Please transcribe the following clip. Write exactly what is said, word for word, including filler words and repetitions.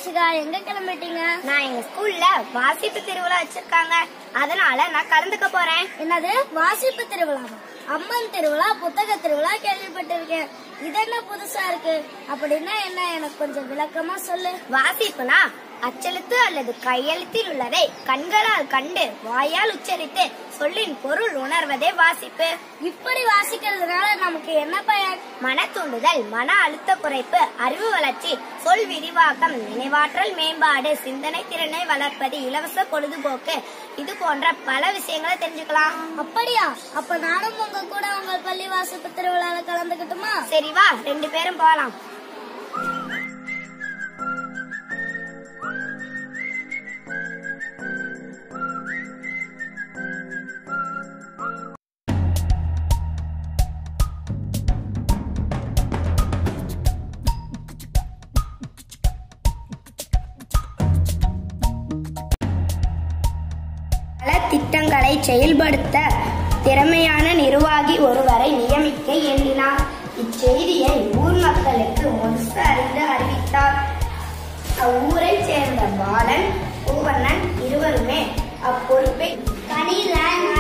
தீபிகா, எங்க கிளம்பிட்டீங்க? நான் எங்க ஸ்கூல்ல வாசிப்பு திருவிழா வச்சிருக்காங்க, அதனால நான் கலந்துக்க போறேன். என்னது வாசிப்பு திருவிழா? அம்மன் திருவிழா, புத்தக திருவிழா கேள்விப்பட்டிருக்கேன். இது என்ன புதுசா இருக்கு? அப்படின்னா என்ன, எனக்கு கொஞ்சம் விளக்கமா சொல்லு. வாசிப்புனா அச்செழுத்து அல்லது கையெழுத்தில் உள்ளதை கண்களால் கண்டு வாயால் உச்சரித்து சொல்லின் பொருள் உணர்வதே வாசிப்பு. இப்படி வாசிக்கிறதுனால நமக்கு என்ன பயன்? மன தூண்டுதல், மன அழுத்த குறைப்பு, அறிவு வளர்ச்சி, சொல் விரிவாக்கம், நினைவாற்றல் மேம்பாடு, சிந்தனை திறனை வளர்ப்பது, இலவச பொழுதுபோக்கு, இது போன்ற பல விஷயங்களை தெரிஞ்சுக்கலாம். அப்படியா? அப்ப நானும் உங்க கூட உங்கள் பள்ளி வாசிப்பு திருவிழால கலந்துக்கிட்டுமா? சரி வா, ரெண்டு பேரும் போலாம். பல திட்டங்களை செயல்படுத்த திறமையான நிர்வாகி ஒருவரை நியமிக்க எண்ணினார். இச்செய்தியை ஊர் மக்களுக்கு முழுசு அறிந்து அறிவித்தார். அவ்வூரை சேர்ந்த பாலன், பூவண்ணன் இருவருமே அப்பொறுப்பை கணித